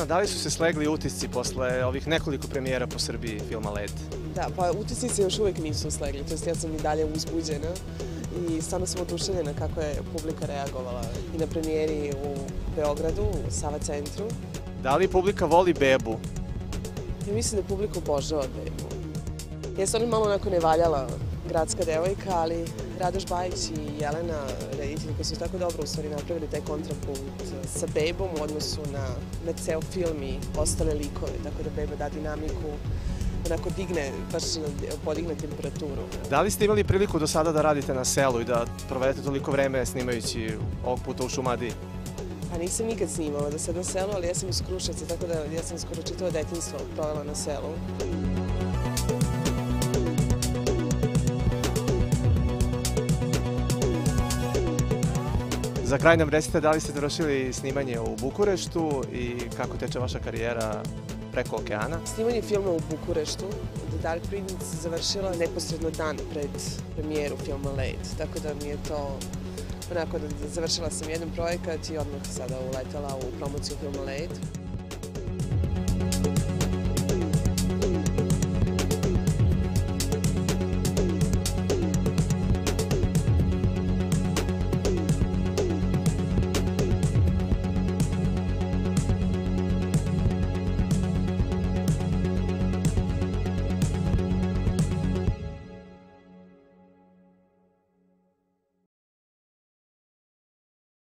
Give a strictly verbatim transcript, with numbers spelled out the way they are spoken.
da li su se slegli utisci posle ovih nekoliko premijera po Srbiji filma Led? Da, pa utisci se još uvijek nisu slegli, to jest ja sam i dalje uzbuđena i stvarno sam oduševljena kako je publika reagovala i na premijeri u Beogradu, u Sava centru. Da li publika voli bebu? Ja mislim da publika obožava bebu. Jeste oni malo onako nevaljala gradska devojka, ali Radoš Bajić i Jelena, rediteljka, su tako dobro u stvari napravili taj kontrapunkt sa bebom u odnosu na, na ceo film i ostale likove, tako da beba da dinamiku, onako digne, baš podigne temperaturu. Da li ste imali priliku do sada da radite na selu i da provedete toliko vreme snimajući ovog puta u Šumadiji? Pa nisam nikad snimala da sad na selu, ali ja sam iz Kruševca, tako da ja sam skoro čitavo detinjstvo provela na selu. Za kraj nam recite da li ste završili snimanje u Bukureštu i kako teče vaša karijera preko okeana? Snimanje filma u Bukureštu, The Dark Prince, završila neposredno dan pred premijeru filma Led, tako da mi je to onako da završila sam jedan projekat i odmah sada uletela u promociju filma Led.